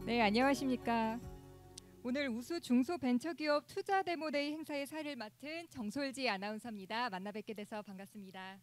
네, 안녕하십니까. 오늘 우수 중소벤처기업 투자 데모데이 행사의 사회를 맡은 정솔지 아나운서입니다. 만나 뵙게 돼서 반갑습니다.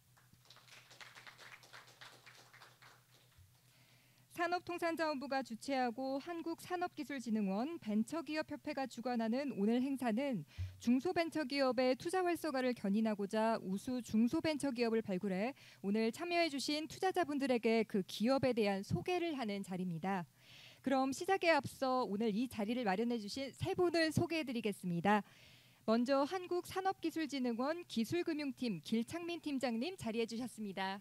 산업통상자원부가 주최하고 한국산업기술진흥원 벤처기업협회가 주관하는 오늘 행사는 중소벤처기업의 투자 활성화를 견인하고자 우수 중소벤처기업을 발굴해 오늘 참여해 주신 투자자분들에게 그 기업에 대한 소개를 하는 자리입니다. 그럼 시작에 앞서 오늘 이 자리를 마련해 주신 세 분을 소개해 드리겠습니다. 먼저 한국산업기술진흥원 기술금융팀 길창민 팀장님 자리해 주셨습니다.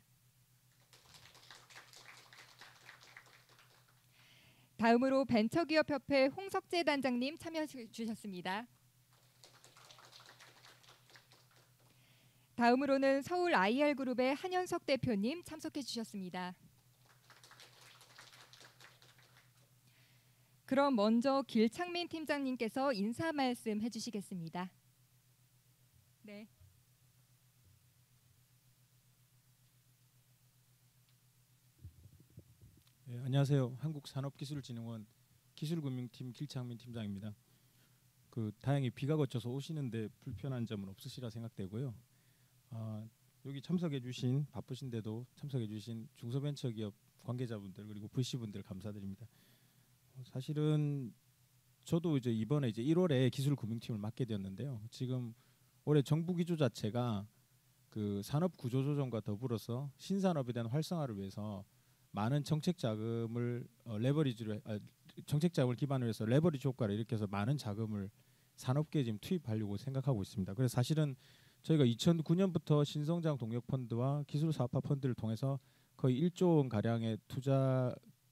다음으로 벤처기업협회 홍석재 단장님 참여해 주셨습니다. 다음으로는 서울 IR그룹의 한현석 대표님 참석해 주셨습니다. 그럼 먼저 길창민 팀장님께서 인사 말씀 해주시겠습니다. 네. 네, 안녕하세요. 한국산업기술진흥원 기술금융팀 길창민 팀장입니다. 다행히 비가 그쳐서 오시는데 불편한 점은 없으시라 생각되고요. 여기 참석해주신 바쁘신데도 참석해주신 중소벤처기업 관계자분들 그리고 VC분들 감사드립니다. 사실은 저도 이번에 1월에 기술금융팀을 맡게 되었는데요. 지금 올해 정부 기조 자체가 그 산업구조조정과 더불어서 신산업에 대한 활성화를 위해서 많은 정책 자금을 정책 자금을 기반으로 해서 레버리지 효과를 일으켜서 많은 자금을 산업계에 지금 투입하려고 생각하고 있습니다. 그래서 사실은 저희가 2009년부터 신성장 동력 펀드와 기술 사업화 펀드를 통해서 거의 1조 원 가량의 투자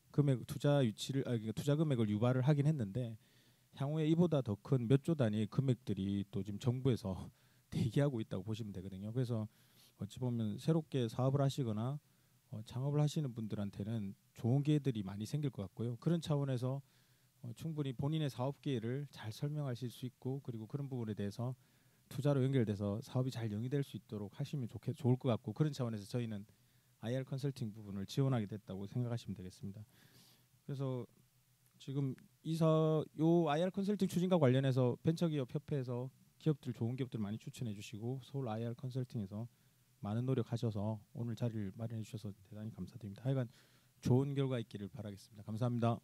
금액을 유발을 하긴 했는데 향후에 이보다 더 큰 몇 조 단위의 금액들이 또 지금 정부에서 대기하고 있다고 보시면 되거든요. 그래서 어찌 보면 새롭게 사업을 하시거나 창업을 하시는 분들한테는 좋은 기회들이 많이 생길 것 같고요. 그런 차원에서 충분히 본인의 사업 기회를 잘 설명하실 수 있고 그리고 그런 부분에 대해서 투자로 연결돼서 사업이 잘 영위될 수 있도록 하시면 좋을 것 같고 그런 차원에서 저희는 IR 컨설팅 부분을 지원하게 됐다고 생각하시면 되겠습니다. 그래서 지금 요 IR 컨설팅 추진과 관련해서 벤처기업 협회에서 좋은 기업들 많이 추천해 주시고 서울 IR 컨설팅에서 많은 노력하셔서 오늘 자리를 마련해 주셔서 대단히 감사드립니다. 하여간 좋은 결과 있기를 바라겠습니다. 감사합니다.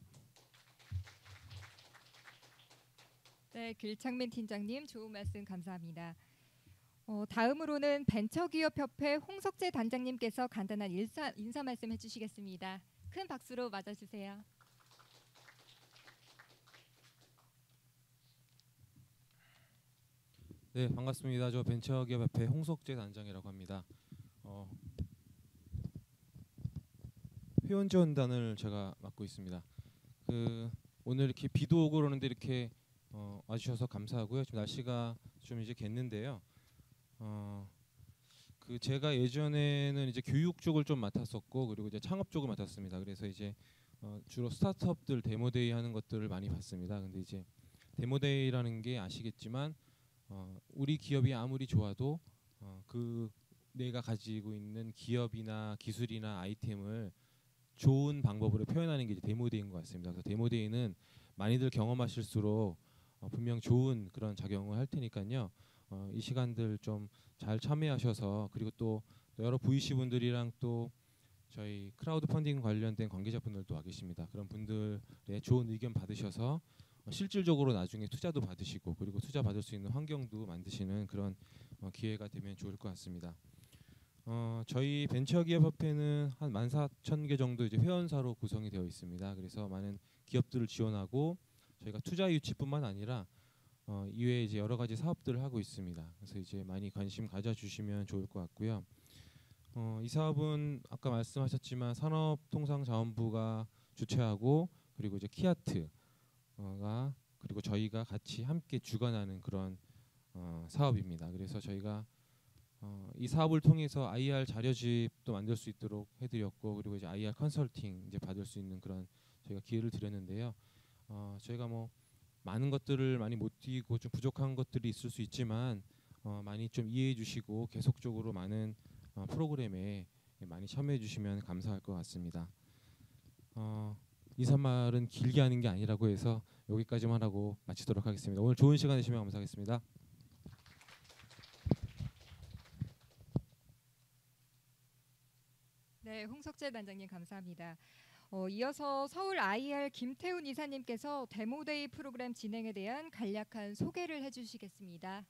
네, 길창민 팀장님 좋은 말씀 감사합니다. 다음으로는 벤처기업협회 홍석재 단장님께서 간단한 인사 말씀 해주시겠습니다. 큰 박수로 맞아주세요. 네, 반갑습니다. 저 벤처기업협회 홍석재 단장이라고 합니다. 회원지원단을 제가 맡고 있습니다. 오늘 이렇게 비도 오고 그러는데 이렇게 와주셔서 감사하고요. 지금 날씨가 좀 이제 겠는데요. 제가 예전에는 이제 교육 쪽을 좀 맡았었고 그리고 이제 창업 쪽을 맡았습니다. 그래서 이제 주로 스타트업들 데모데이 하는 것들을 많이 봤습니다. 근데 이제 데모데이라는 게 아시겠지만 우리 기업이 아무리 좋아도 내가 가지고 있는 기업이나 기술이나 아이템을 좋은 방법으로 표현하는 게 이제 데모데이인 것 같습니다. 그래서 데모데이는 많이들 경험하실수록 분명 좋은 그런 작용을 할 테니까요. 이 시간들 좀 잘 참여하셔서 그리고 또 여러 VC 분들이랑 또 저희 크라우드 펀딩 관련된 관계자분들도 와 계십니다. 그런 분들의 좋은 의견 받으셔서 실질적으로 나중에 투자도 받으시고 그리고 투자 받을 수 있는 환경도 만드시는 그런 기회가 되면 좋을 것 같습니다. 저희 벤처기업협회는 한 14,000개 정도 이제 회원사로 구성이 되어 있습니다. 그래서 많은 기업들을 지원하고 저희가 투자 유치뿐만 아니라 이외에 이제 여러 가지 사업들을 하고 있습니다. 그래서 이제 많이 관심 가져주시면 좋을 것 같고요. 이 사업은 아까 말씀하셨지만 산업통상자원부가 주최하고 그리고 이제 키아트가 그리고 저희가 같이 함께 주관하는 그런 사업입니다. 그래서 저희가 이 사업을 통해서 IR 자료집도 만들 수 있도록 해드렸고 그리고 이제 IR 컨설팅 이제 받을 수 있는 그런 저희가 기회를 드렸는데요. 저희가 뭐 많은 것들을 많이 못 띄고 좀 부족한 것들이 있을 수 있지만 많이 좀 이해해 주시고 계속적으로 많은 프로그램에 많이 참여해 주시면 감사할 것 같습니다. 인사말은 길게 하는 게 아니라고 해서 여기까지만 하고 마치도록 하겠습니다. 오늘 좋은 시간 되시면 감사하겠습니다. 네, 홍석재 단장님 감사합니다. 이어서 서울 IR 김태훈 이사님께서 데모데이 프로그램 진행에 대한 간략한 소개를 해주시겠습니다.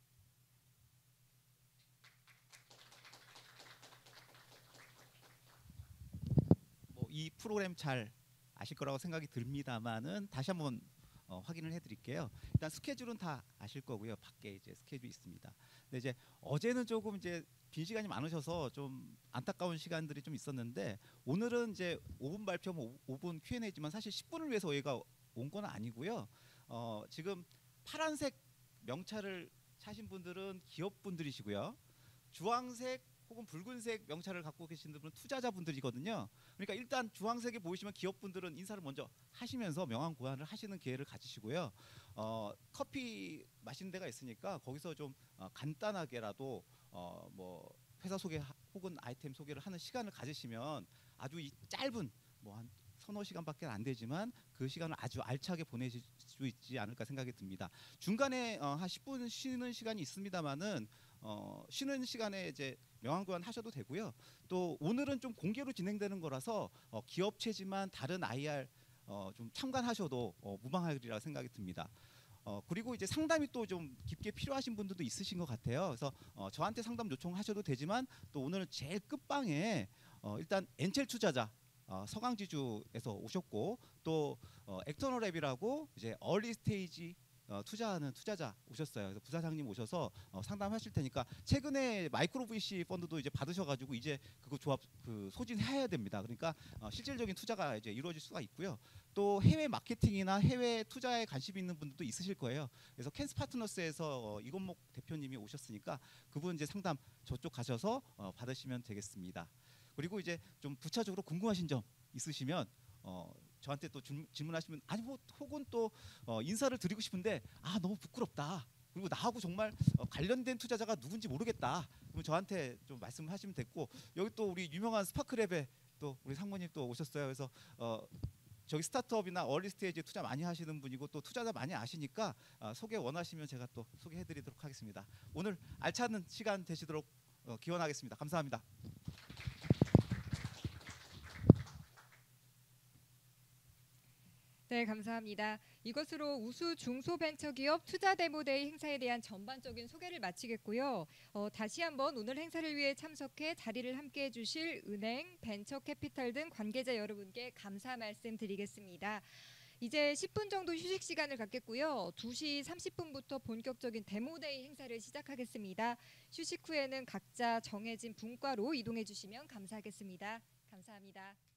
이 프로그램 잘 아실 거라고 생각이 듭니다만은 다시 한번 확인을 해드릴게요. 일단 스케줄은 다 아실 거고요. 밖에 이제 스케줄이 있습니다. 근데 이제 어제는 조금 이제 빈 시간이 많으셔서 좀 안타까운 시간들이 좀 있었는데 오늘은 이제 5분 발표, 5분 Q&A지만 사실 10분을 위해서 저희가 온 건 아니고요. 지금 파란색 명찰을 차신 분들은 기업분들이시고요. 주황색 혹은 붉은색 명찰을 갖고 계신 분은 투자자분들이거든요. 그러니까 일단 주황색에 보이시면 기업분들은 인사를 먼저 하시면서 명함 교환을 하시는 기회를 가지시고요. 커피 마시는 데가 있으니까 거기서 좀 간단하게라도 뭐 회사 소개 혹은 아이템 소개를 하는 시간을 가지시면 아주 이 짧은 뭐 한 서너 시간밖에 안 되지만 그 시간을 아주 알차게 보내실 수 있지 않을까 생각이 듭니다. 중간에 한 10분 쉬는 시간이 있습니다만은 쉬는 시간에 이제 명함 교환 하셔도 되고요. 또 오늘은 좀 공개로 진행되는 거라서 기업체지만 다른 IR 좀 참관하셔도 무방하리라 생각이 듭니다. 그리고 이제 상담이 또 좀 깊게 필요하신 분들도 있으신 것 같아요. 그래서 저한테 상담 요청하셔도 되지만 또 오늘은 제일 끝방에 일단 엔첼 투자자 서강지주에서 오셨고 또 엑터널랩이라고 이제 얼리 스테이지 투자하는 투자자 오셨어요. 그래서 부사장님 오셔서 상담하실 테니까 최근에 마이크로 VC 펀드도 이제 받으셔가지고 이제 그거 조합 소진해야 됩니다. 그러니까 실질적인 투자가 이제 이루어질 수가 있고요. 또 해외 마케팅이나 해외 투자에 관심이 있는 분들도 있으실 거예요. 그래서 캔스 파트너스에서 이건목 대표님이 오셨으니까 그분 이제 상담 저쪽 가셔서 받으시면 되겠습니다. 그리고 이제 좀 부차적으로 궁금하신 점 있으시면 저한테 또 질문하시면 아니 뭐 혹은 또 인사를 드리고 싶은데 너무 부끄럽다. 그리고 나하고 정말 관련된 투자자가 누군지 모르겠다. 그럼 저한테 좀 말씀하시면 됐고 여기 또 우리 유명한 스파크랩에 또 우리 상무님 또 오셨어요. 그래서 저기 스타트업이나 얼리 스테이지 투자 많이 하시는 분이고 또 투자자 많이 아시니까 소개 원하시면 제가 또 소개해드리도록 하겠습니다. 오늘 알찬 시간 되시도록 기원하겠습니다. 감사합니다. 네, 감사합니다. 이것으로 우수 중소벤처기업 투자 데모데이 행사에 대한 전반적인 소개를 마치겠고요. 다시 한번 오늘 행사를 위해 참석해 자리를 함께해 주실 은행, 벤처캐피탈 등 관계자 여러분께 감사 말씀드리겠습니다. 이제 10분 정도 휴식 시간을 갖겠고요. 2시 30분부터 본격적인 데모데이 행사를 시작하겠습니다. 휴식 후에는 각자 정해진 분과로 이동해 주시면 감사하겠습니다. 감사합니다.